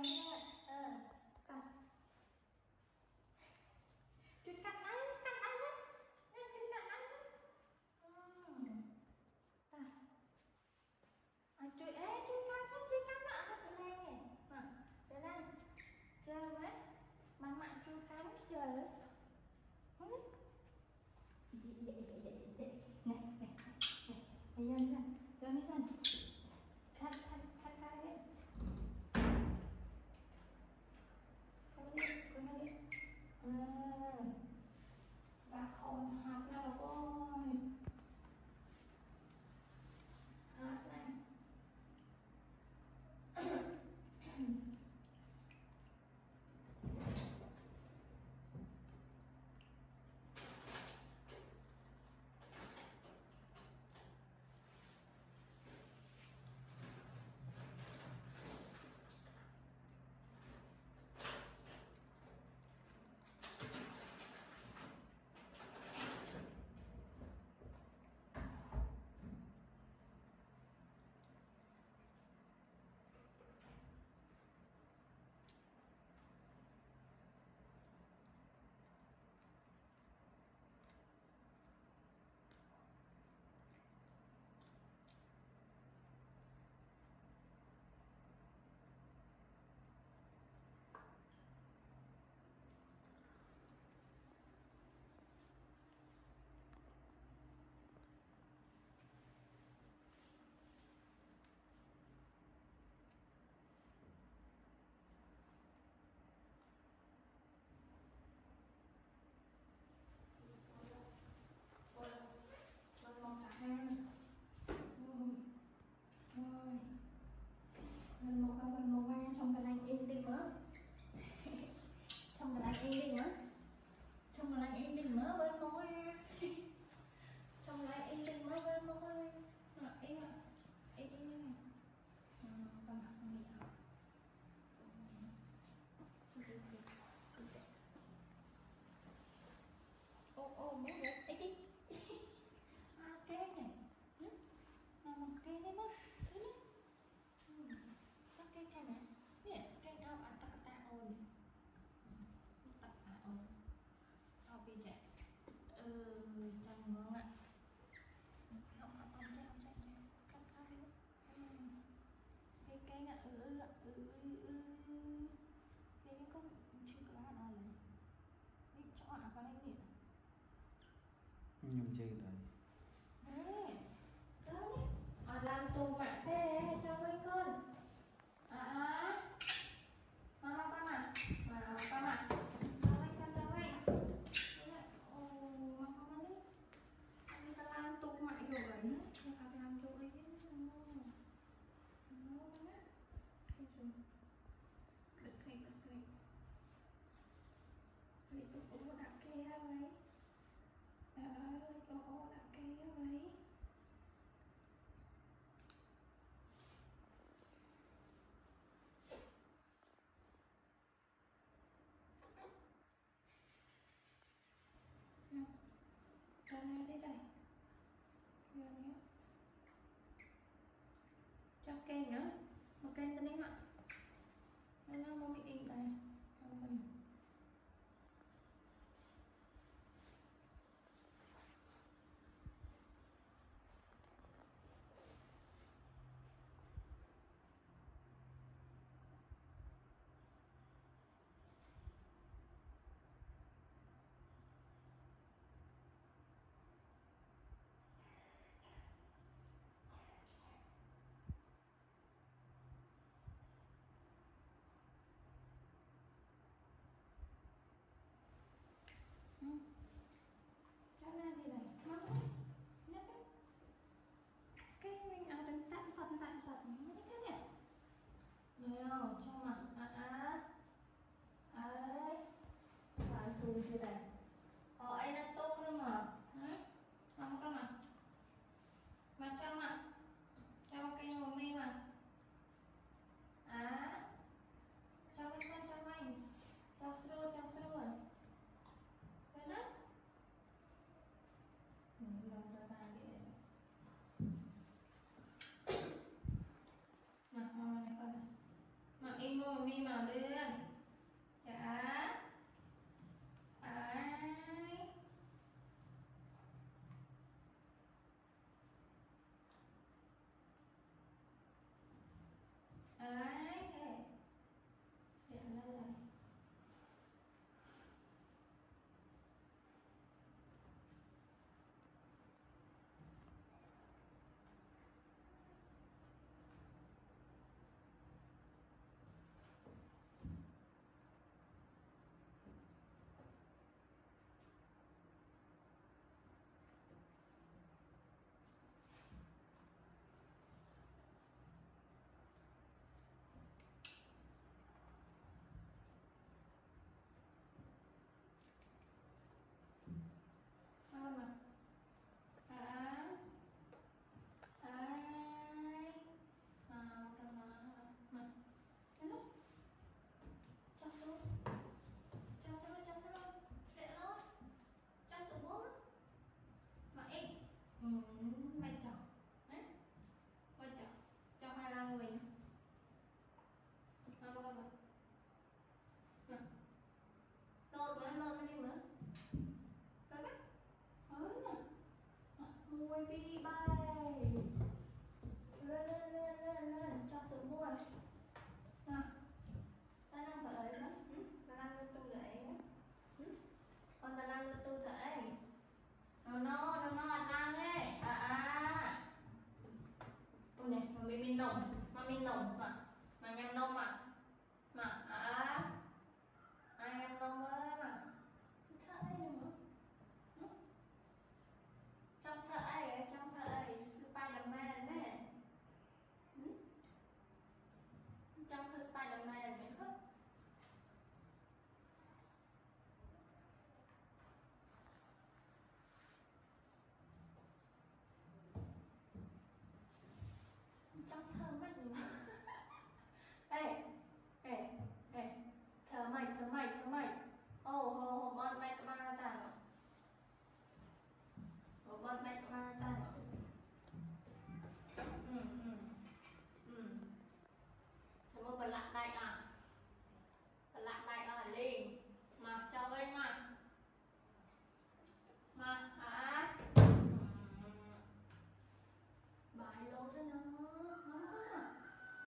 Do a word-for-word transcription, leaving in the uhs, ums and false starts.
ờ con chui cắn ấy cắn ấy đấy chui cắn ấy đấy à à chui ấy chui cắn xong chui cắn nữa từ đây nè à từ đây chơi với mặn mặn chui cắn chơi đấy nè nè nè bây giờ đi giờ đi xem cắt cắt cắt cắt đấy con đi con đi à và không hạt nào đâu ôi hạt này một cả hai rồi mình một cái mình một cái xong cái này in đi nữa xong cái này in đi nữa xong cái này in đi nữa bên một cái xong cái này in đi nữa bên một cái in in in con học không hiểu ô ô muốn vậy ấy đi cái này mà một cái đấy mất thứ nhất có cái cái này nè cái ao ăn tắc ta ôn tắc ta ôn ao bị chạy ừ chẳng ngon ạ không không không chạy không chạy cắt cắt cái cái này ừ ừ ừ ừ cái này có chưa có đâu này cái chỗ nào có đây nhỉ nhưng chơi đấy thế đấy à làm tù mạng thế cho với con à à mà mà con à mà con à cho với con cho với ồ mà con đi anh ta làm tù mạng rồi vậy không phải làm tù ấy được cây được cây lấy tụ cũng đặt cây ra mấy à lấy tụ cũng đặt cây ra mấy cho ra đây đây cho cây nữa một cây tên đấy nè đây nó muốn bị in đây mình cho ra thì này mắc nhấp ấy cái mình ở đến tận tận tận tận mấy cái này nhiều cho mặt à à à đây à dùng thế này họ ấy đã tốt luôn mà làm con mà mặt cho mặt cho một cái hồ mi mà à cho bên con cho mày cho sơ cho sơ rồi đấy đó mình làm ra tay để mà mà này con này mà rồi, baby bye.